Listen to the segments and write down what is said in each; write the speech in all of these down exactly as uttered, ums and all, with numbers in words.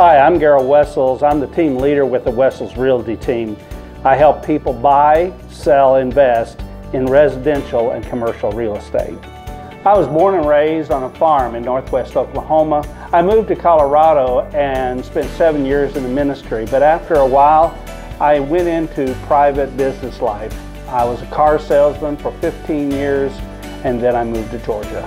Hi, I'm Garrett Wessels. I'm the team leader with the Wessels Realty team. I help people buy, sell, invest in residential and commercial real estate. I was born and raised on a farm in northwest Oklahoma. I moved to Colorado and spent seven years in the ministry, but after a while I went into private business life. I was a car salesman for fifteen years, and then I moved to Georgia.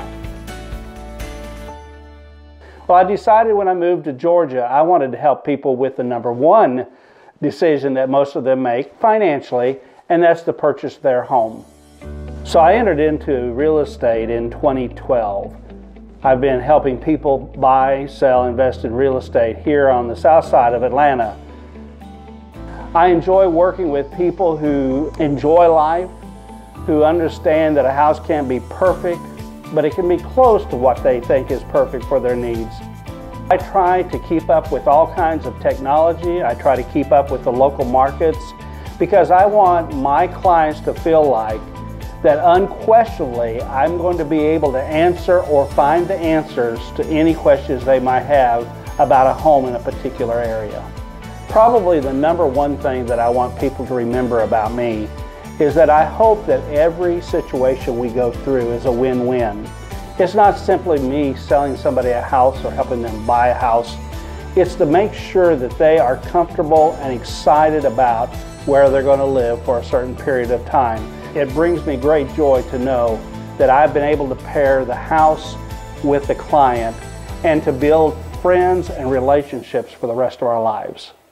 Well, I decided when I moved to Georgia, I wanted to help people with the number one decision that most of them make financially, and that's to purchase their home. So I entered into real estate in twenty twelve. I've been helping people buy, sell, invest in real estate here on the south side of Atlanta. I enjoy working with people who enjoy life, who understand that a house can't be perfect, but it can be close to what they think is perfect for their needs. I try to keep up with all kinds of technology. I try to keep up with the local markets because I want my clients to feel like that unquestionably I'm going to be able to answer or find the answers to any questions they might have about a home in a particular area. Probably the number one thing that I want people to remember about me is that I hope that every situation we go through is a win-win. It's not simply me selling somebody a house or helping them buy a house. It's to make sure that they are comfortable and excited about where they're going to live for a certain period of time. It brings me great joy to know that I've been able to pair the house with the client and to build friends and relationships for the rest of our lives.